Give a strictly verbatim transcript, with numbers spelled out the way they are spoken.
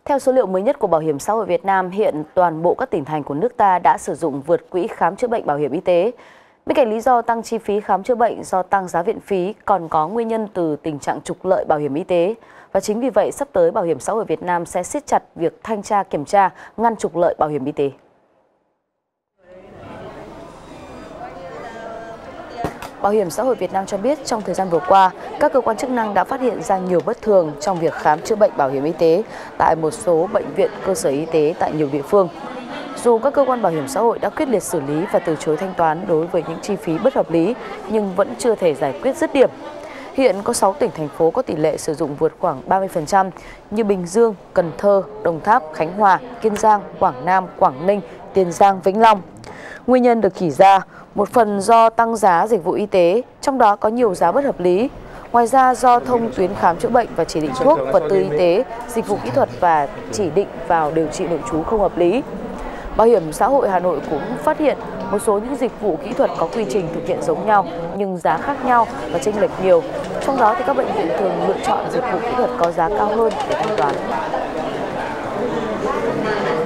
Theo số liệu mới nhất của Bảo hiểm xã hội Việt Nam, hiện toàn bộ các tỉnh thành của nước ta đã sử dụng vượt quỹ khám chữa bệnh bảo hiểm y tế. Bên cạnh lý do tăng chi phí khám chữa bệnh do tăng giá viện phí, còn có nguyên nhân từ tình trạng trục lợi bảo hiểm y tế. Và chính vì vậy, sắp tới Bảo hiểm xã hội Việt Nam sẽ siết chặt việc thanh tra kiểm tra, ngăn trục lợi bảo hiểm y tế. Bảo hiểm xã hội Việt Nam cho biết trong thời gian vừa qua, các cơ quan chức năng đã phát hiện ra nhiều bất thường trong việc khám chữa bệnh bảo hiểm y tế tại một số bệnh viện, cơ sở y tế tại nhiều địa phương. Dù các cơ quan bảo hiểm xã hội đã quyết liệt xử lý và từ chối thanh toán đối với những chi phí bất hợp lý, nhưng vẫn chưa thể giải quyết dứt điểm. Hiện có sáu tỉnh, thành phố có tỷ lệ sử dụng vượt khoảng ba mươi phần trăm như Bình Dương, Cần Thơ, Đồng Tháp, Khánh Hòa, Kiên Giang, Quảng Nam, Quảng Ninh, Tiền Giang, Vĩnh Long. Nguyên nhân được chỉ ra, một phần do tăng giá dịch vụ y tế, trong đó có nhiều giá bất hợp lý. Ngoài ra, do thông tuyến khám chữa bệnh và chỉ định thuốc, vật tư y tế, dịch vụ kỹ thuật và chỉ định vào điều trị nội trú không hợp lý. Bảo hiểm xã hội Hà Nội cũng phát hiện một số những dịch vụ kỹ thuật có quy trình thực hiện giống nhau nhưng giá khác nhau và chênh lệch nhiều. Trong đó thì các bệnh viện thường lựa chọn dịch vụ kỹ thuật có giá cao hơn để thanh toán.